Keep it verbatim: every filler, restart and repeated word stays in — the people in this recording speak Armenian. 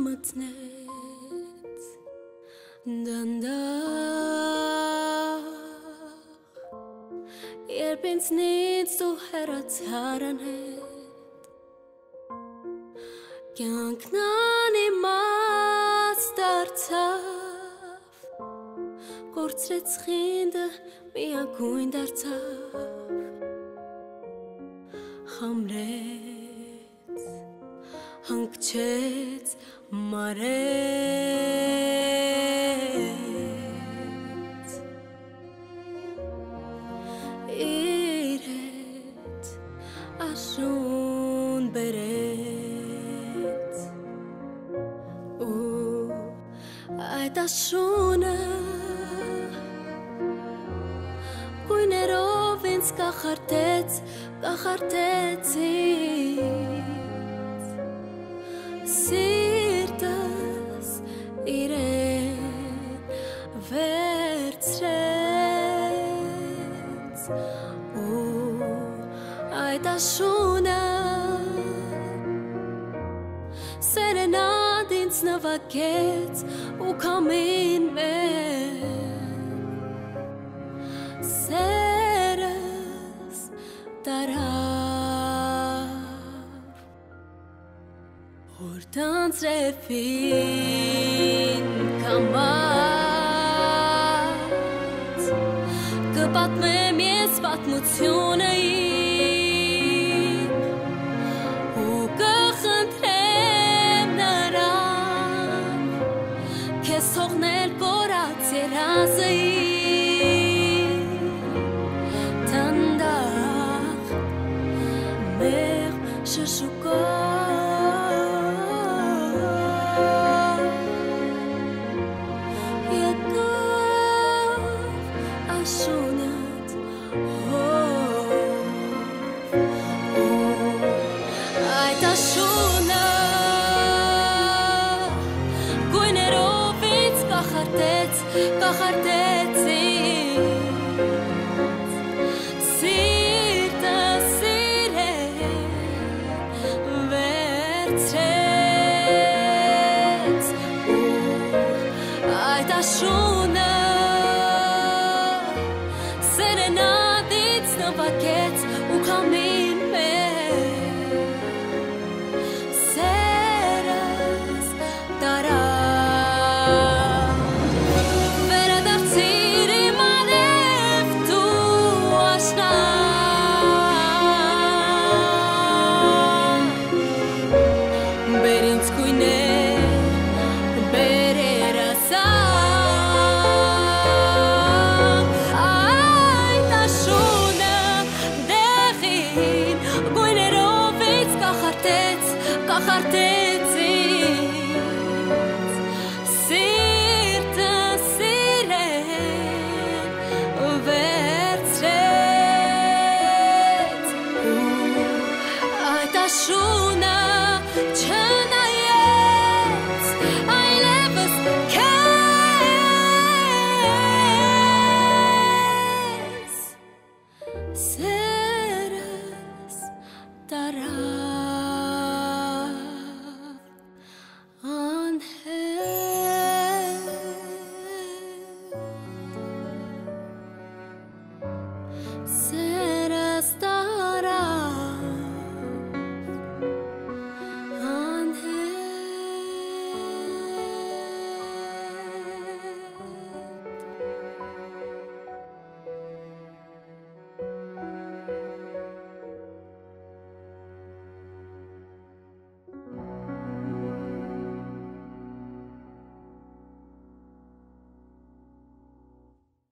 չմտնեց դանդաղ երբ ինձնից դու հեռացար անհետ կյանքն անիմաստ դարձավ կորցրեց խինդը միագույն դարձավ խամրեց հանգչեց մարեց իր հետ աշուն բերեց ու այդ աշունը գույներով ինձ կախարդեց կախարդեց ինձ սիրտս իրեն վերցրեց ու այդ աշունը սերենադ ինձ նվագեց ու քամին մեր սերս տարավ որ դանձրևին կամած կպատմեմ ես պատմությունը իմ ու կխնդրեմ նրան քեզ թողնել կորած երազը դանդաղ մեղմ շշուկով եկավ աշունդ այդ աշունը գույներով ինձ կախարդեց կախարդեց